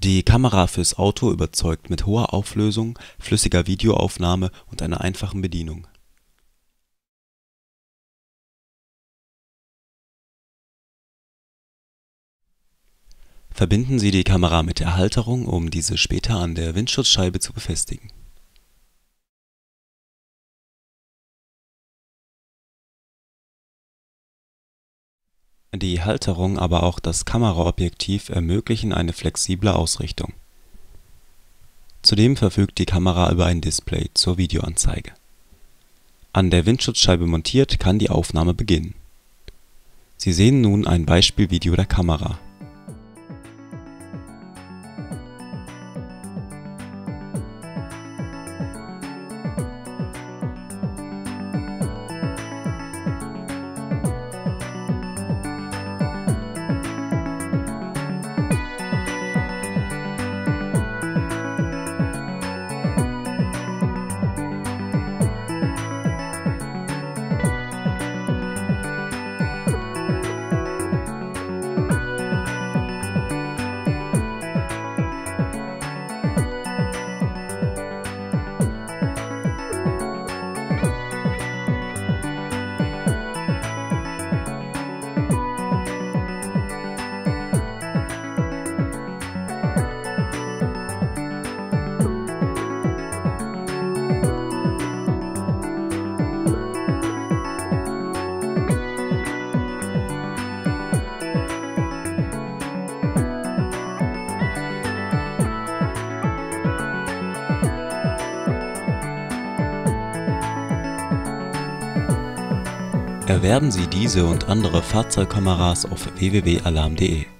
Die Kamera fürs Auto überzeugt mit hoher Auflösung, flüssiger Videoaufnahme und einer einfachen Bedienung. Verbinden Sie die Kamera mit der Halterung, um diese später an der Windschutzscheibe zu befestigen. Die Halterung, aber auch das Kameraobjektiv ermöglichen eine flexible Ausrichtung. Zudem verfügt die Kamera über ein Display zur Videoanzeige. An der Windschutzscheibe montiert, kann die Aufnahme beginnen. Sie sehen nun ein Beispielvideo der Kamera. Erwerben Sie diese und andere Fahrzeugkameras auf www.alarm.de.